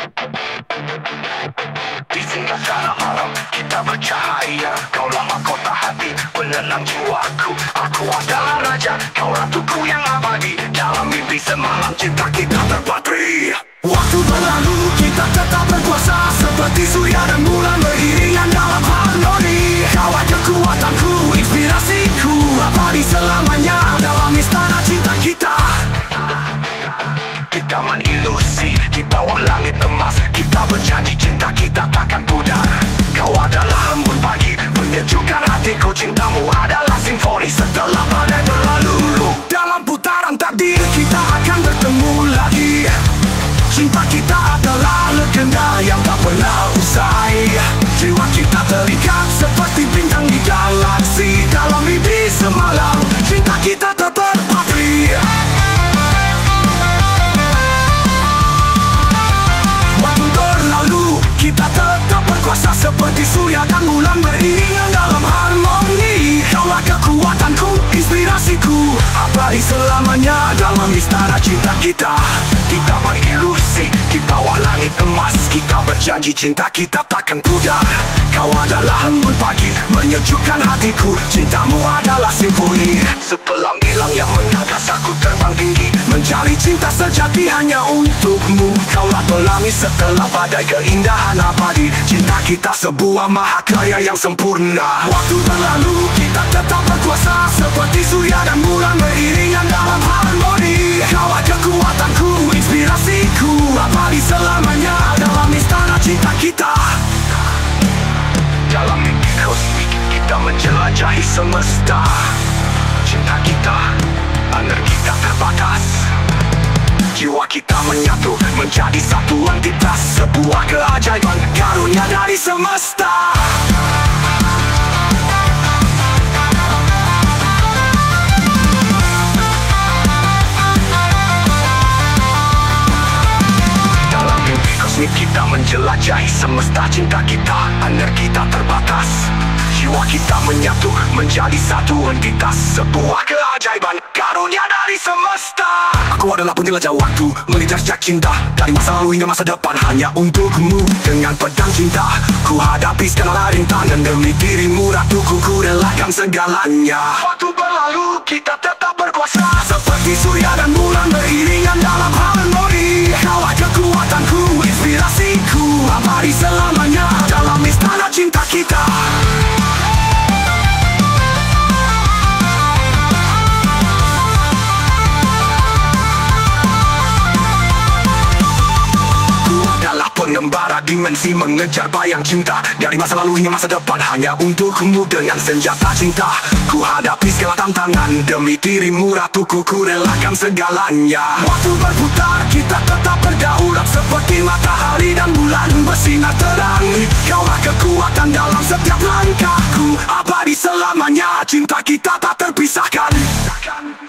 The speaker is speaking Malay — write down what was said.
Di tengah tanah malam kita bercahaya. Kaulah mahkota hati, penelang jiwaku. Aku adalah raja, kau ratuku yang abadi. Dalam mimpi semalam cinta kita terpatri. Waktu berlalu kita tetap berkuasa, seperti surya dan bulan beriringan dalam harmoni. Kau kekuatanku, inspirasiku, abadi selamanya dalam istana cinta kita. Kita mengilusi di bawah langit emas. Kita berjanji cinta kita takkan pudar. Kau adalah embun pagi, menyejukkan hatiku. Cintamu adalah simfoni setelah badai berlalu. Dalam putaran takdir kita akan bertemu lagi. Cinta kita adalah legenda yang tak pernah usai. Jiwa kita terikat seperti bintang di galaksi. Dalam mimpi semalam cinta kita tetap terpatri. Waktu berlalu kita tetap berkuasa, seperti surya dan bulan beriringan dalam harmoni. Kaulah kekuatanku, inspirasiku, abadi selamanya dalam istana cinta kita. Kita berilusi di bawah langit emas. Kita berjanji cinta kita takkan pudar. Kau adalah embun pagi, menyejukkan hatiku. Cintamu adalah simfoni sepelang hilang yang menadas aku terbang tinggi, mencari cinta sejati hanya untukmu. Kaulah pelangi setelah badai, keindahan abadi. Cinta kita sebuah mahakarya yang sempurna. Waktu berlalu kita tetap berkuasa, seperti surya dan bulan beriringan dalam harmoni. Kaulah kekuatanku, inspirasiku, abadi selamanya dalam istana cinta kita. Dalam mimpi kosmik kita menjelajahi semesta. Cinta kita, energi tak terbatas. Jiwa kita menyatu menjadi satu entitas. Sebuah keajaiban karunia dari semesta. Dalam mimpi kosmik kita menjelajahi semesta. Cinta kita, energi tak terbatas. Jiwa kita menyatu menjadi satu entitas. Sebuah keajaiban karunia dari semesta. Aku adalah penjelajah waktu, mengejar jejak cinta dari masa lalu hingga masa depan hanya untukmu. Dengan pedang cinta ku hadapi segala rintangan. Demi dirimu ratuku ku relakan segalanya. Waktu berlalu kita tetap berkuasa, seperti surya dan bulan beriringan dalam harmoni. Kaulah kekuatanku, inspirasiku, abadi selamanya dalam istana cinta kita. Pengembara dimensi mengejar bayang cinta dari masa lalu hingga masa depan hanya untukmu. Dengan senjata cinta ku hadapi segala tantangan. Demi dirimu ratuku ku relakan segalanya. Waktu berputar kita tetap berdaulat, seperti matahari dan bulan bersinar terang. Kaulah kekuatan dalam setiap langkahku, abadi selamanya cinta kita tak terpisahkan.